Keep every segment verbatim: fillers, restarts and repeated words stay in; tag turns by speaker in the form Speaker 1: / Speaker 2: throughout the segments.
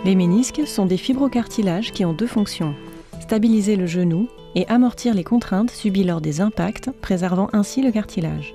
Speaker 1: Les ménisques sont des fibrocartilages qui ont deux fonctions: stabiliser le genou et amortir les contraintes subies lors des impacts, préservant ainsi le cartilage.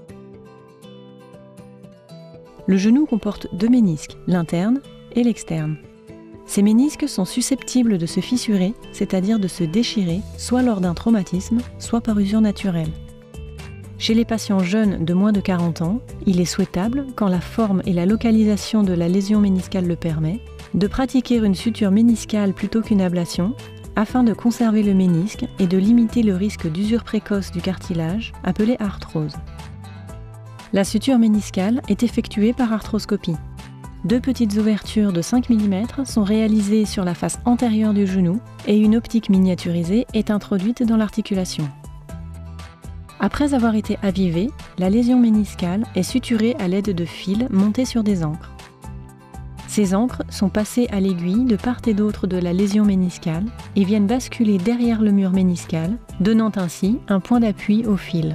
Speaker 1: Le genou comporte deux ménisques, l'interne et l'externe. Ces ménisques sont susceptibles de se fissurer, c'est-à-dire de se déchirer, soit lors d'un traumatisme, soit par usure naturelle. Chez les patients jeunes de moins de quarante ans, il est souhaitable, quand la forme et la localisation de la lésion méniscale le permet, de pratiquer une suture méniscale plutôt qu'une ablation, afin de conserver le ménisque et de limiter le risque d'usure précoce du cartilage, appelé arthrose. La suture méniscale est effectuée par arthroscopie. Deux petites ouvertures de cinq millimètres sont réalisées sur la face antérieure du genou et une optique miniaturisée est introduite dans l'articulation. Après avoir été avivée, la lésion méniscale est suturée à l'aide de fils montés sur des ancres. Ces ancres sont passées à l'aiguille de part et d'autre de la lésion méniscale et viennent basculer derrière le mur méniscal, donnant ainsi un point d'appui au fil.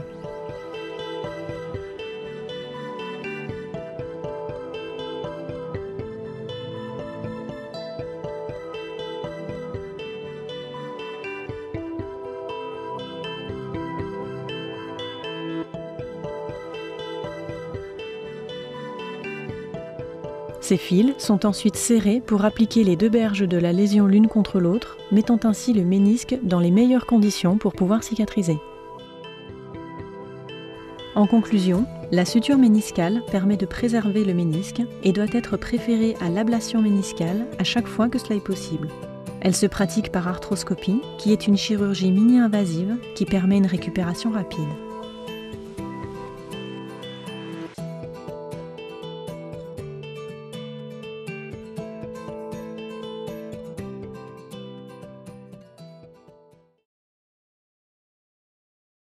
Speaker 1: Ces fils sont ensuite serrés pour appliquer les deux berges de la lésion l'une contre l'autre, mettant ainsi le ménisque dans les meilleures conditions pour pouvoir cicatriser. En conclusion, la suture méniscale permet de préserver le ménisque et doit être préférée à l'ablation méniscale à chaque fois que cela est possible. Elle se pratique par arthroscopie, qui est une chirurgie mini-invasive qui permet une récupération rapide.